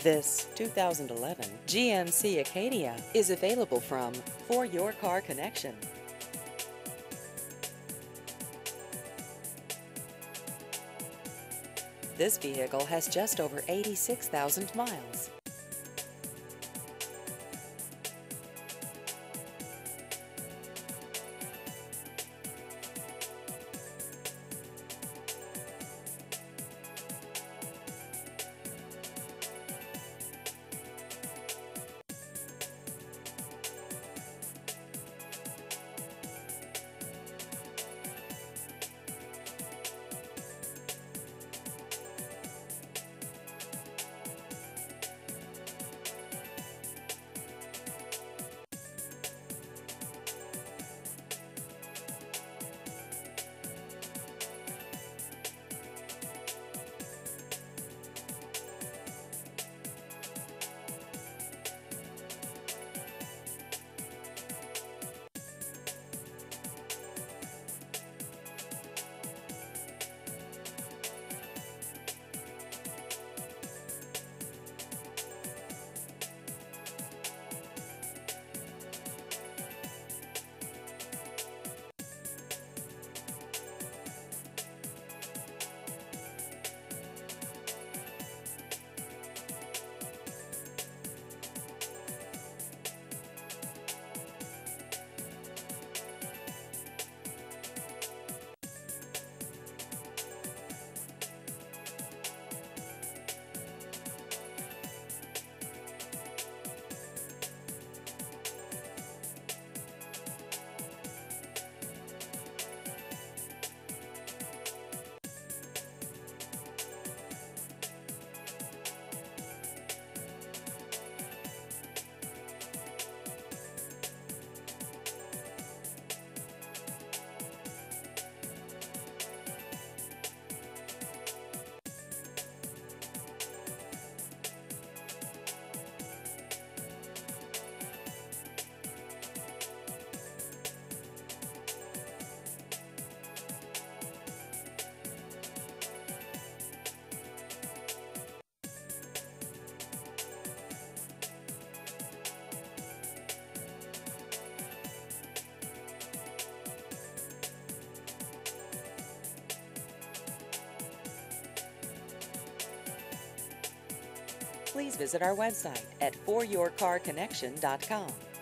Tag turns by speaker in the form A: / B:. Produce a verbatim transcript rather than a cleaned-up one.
A: This two thousand eleven G M C Acadia is available from For Your Car Connection. This vehicle has just over eighty-six thousand miles. Please visit our website at for your car connection dot com.